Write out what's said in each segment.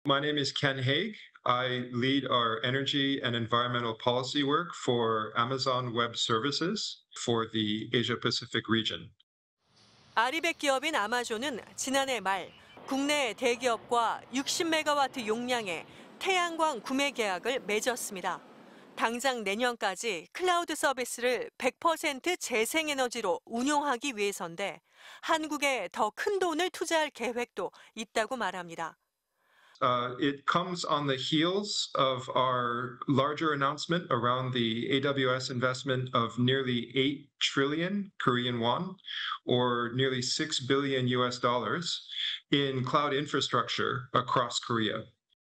My name is Ken Haig. I lead our energy and environmental policy work for Amazon Web Services for the Asia Pacific region. 아리백 기업인 아마존은 지난해 말 국내 대기업과 60메가와트 용량의 태양광 구매 계약을 맺었습니다. 당장 내년까지 클라우드 서비스를 100% 재생에너지로 운용하기 위해서인데 한국에 더 큰 돈을 투자할 계획도 있다고 말합니다. It comes on the heels of our larger announcement around the AWS investment of nearly 8 trillion Korean won, or nearly $6 billion in cloud infrastructure across Korea.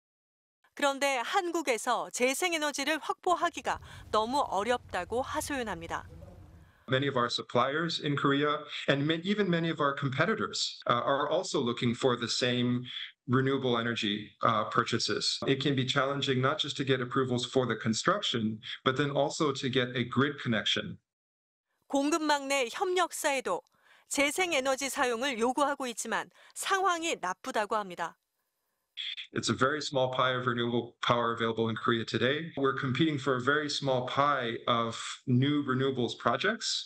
그런데 한국에서 재생에너지를 확보하기가 너무 어렵다고 하소연합니다. Many of our suppliers in Korea and even many of our competitors are also looking for the same renewable energy purchases. It can be challenging not just to get approvals for the construction, but then also to get a grid connection. 공급망 내 협력사에도 재생에너지 사용을 요구하고 있지만 상황이 나쁘다고 합니다. It's a very small pie of renewable power available in Korea today. We're competing for a very small pie of new renewables projects.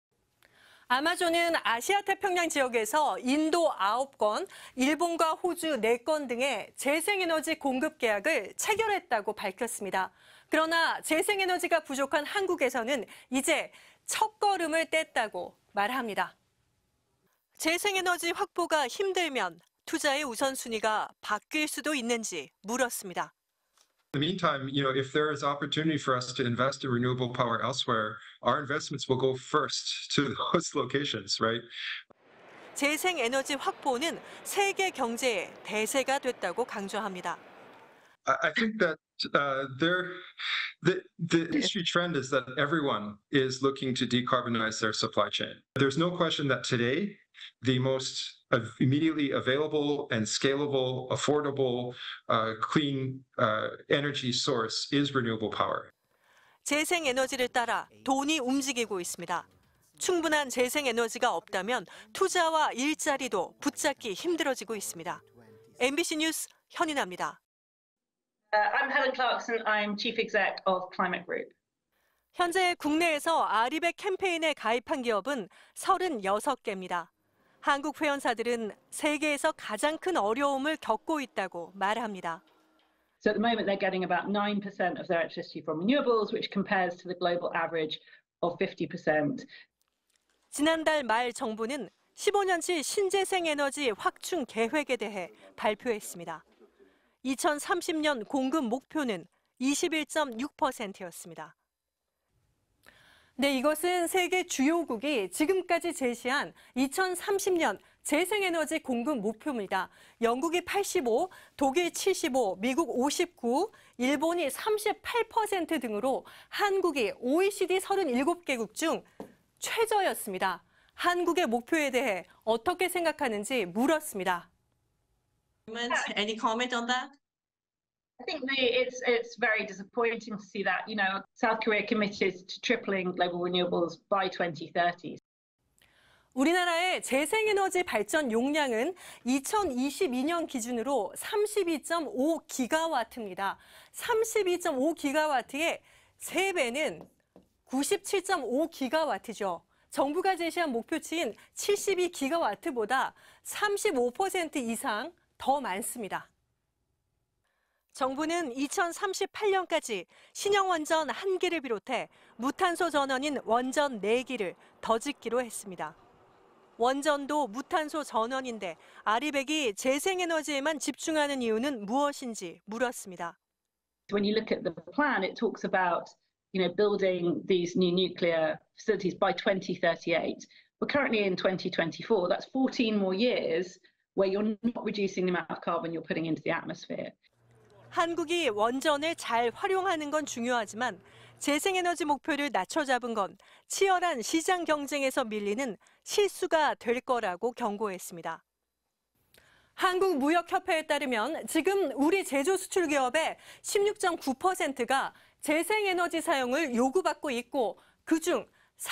아마존은 아시아 태평양 지역에서 인도 9건, 일본과 호주 4건 등의 재생에너지 공급 계약을 체결했다고 밝혔습니다. 그러나 재생에너지가 부족한 한국에서는 이제 첫걸음을 뗐다고 말합니다. 재생에너지 확보가 힘들면 투자의 우선순위가 바뀔 수도 있는지 물었습니다. In the meantime, if there is opportunity for us to invest in renewable power elsewhere, our investments will go first to those locations, right? 재생에너지 확보는 세계 경제의 대세가 됐다고 강조합니다. I think that the industry trend is that everyone is looking to decarbonize their supply chain. There's no question that today, the most immediately available and scalable, affordable, clean energy source is renewable power. 재생에너지를 따라 돈이 움직이고 있습니다. 충분한 재생에너지가 없다면 투자와 일자리도 붙잡기 힘들어지고 있습니다. MBC 뉴스 현인아입니다. I'm Helen Clarkson. I'm Chief Exec of Climate Group. 현재 국내에서 아리백 캠페인에 가입한 기업은 36개입니다. 한국 회원사들은 세계에서 가장 큰 어려움을 겪고 있다고 말합니다. So at the moment they're getting about 9% of their electricity from renewables, which compares to the global average of 50%. 지난달 말 정부는 15년치 신재생 에너지 확충 계획에 대해 발표했습니다. 2030년 공급 목표는 21.6%였습니다. 네, 이것은 세계 주요국이 지금까지 제시한 2030년 재생에너지 공급 목표입니다. 영국이 85, 독일 75, 미국 59, 일본이 38% 등으로 한국이 OECD 37개국 중 최저였습니다. 한국의 목표에 대해 어떻게 생각하는지 물었습니다. Any comment on that? I think it's very disappointing to see that, South Korea committed to tripling global renewables by 2030. 우리나라의 재생에너지 발전 용량은 2022년 기준으로 32.5기가와트입니다. 32.5기가와트의 3배는 97.5기가와트죠. 정부가 제시한 목표치인 72기가와트보다 35% 이상 더 많습니다. 정부는 2038년까지 신형 원전 1기를 비롯해 무탄소 전원인 원전 4기를 더 짓기로 했습니다. 원전도 무탄소 전원인데 아리백이 재생에너지에만 집중하는 이유는 무엇인지 물었습니다. When you look at the plan, it talks about, building these new nuclear facilities by 2038. We're currently in 2024. That's 14 more years where you're not reducing the amount of carbon you're putting into the atmosphere. 한국이 원전을 잘 활용하는 건 중요하지만 재생에너지 목표를 낮춰 잡은 건 치열한 시장 경쟁에서 밀리는 실수가 될 거라고 경고했습니다. 한국무역협회에 따르면 지금 우리 제조 수출 기업의 16.9%가 재생에너지 사용을 요구받고 있고 그중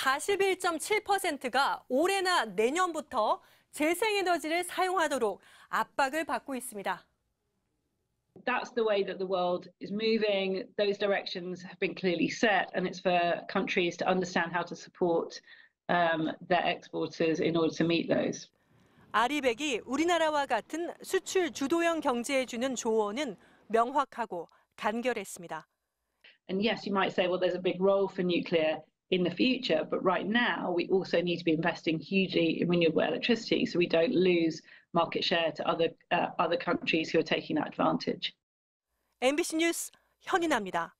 41.7%가 올해나 내년부터 재생에너지를 사용하도록 압박을 받고 있습니다. That's the way that the world is moving. Those directions have been clearly set, and it's for countries to understand how to support their exporters in order to meet those. 아리백이 우리나라와 같은 수출 주도형 경제에 주는 조언은 명확하고 간결했습니다. And yes, you might say, well, there's a big role for nuclear in the future, but right now we also need to be investing hugely in renewable electricity so we don't lose market share to other countries who are taking that advantage. MBC 뉴스 현인아입니다.